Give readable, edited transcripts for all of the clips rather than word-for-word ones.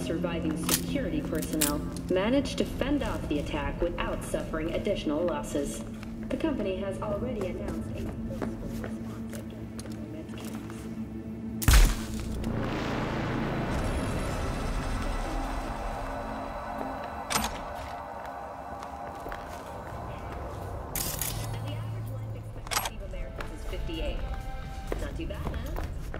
surviving security personnel managed to fend off the attack without suffering additional losses. The company has already announced a forceful response against the nomad camps. Now, the average life expectancy of Americans is 58. Not too bad, huh?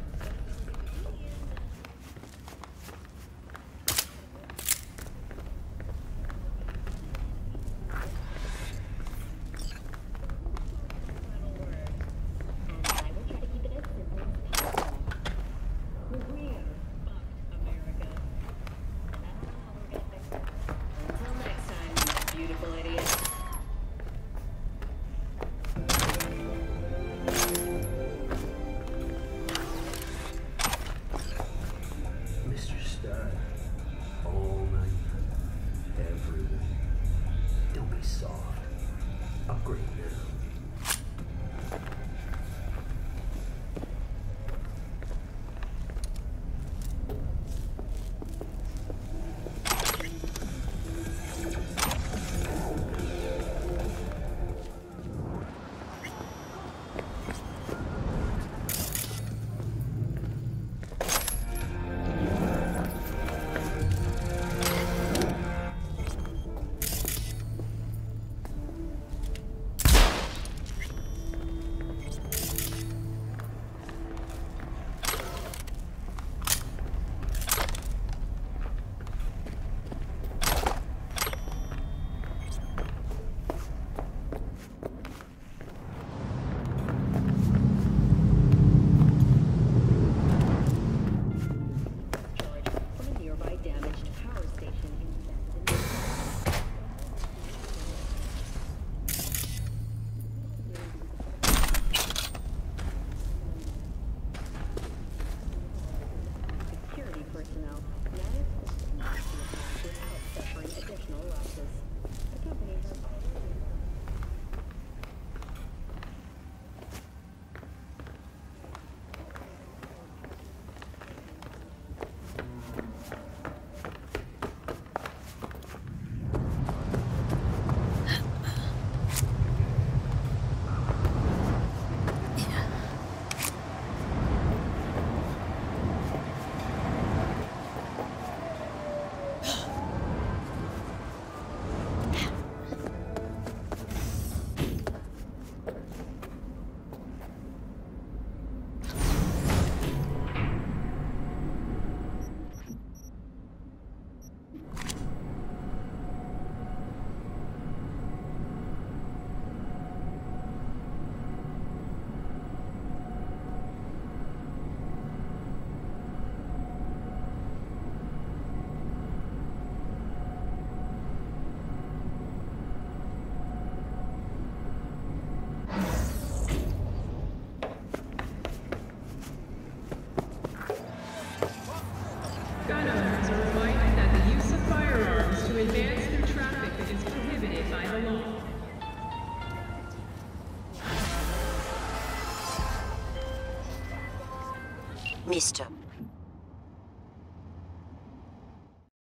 Gun owners are reminded that the use of firearms to advance through traffic is prohibited by the law. Mister,